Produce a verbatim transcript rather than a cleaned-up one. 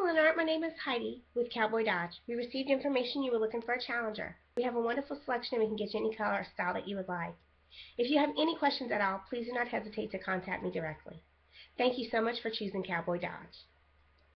Leonart. My name is Heidi with Cowboy Dodge. We received information you were looking for a Challenger. We have a wonderful selection and we can get you any color or style that you would like. If you have any questions at all, please do not hesitate to contact me directly. Thank you so much for choosing Cowboy Dodge.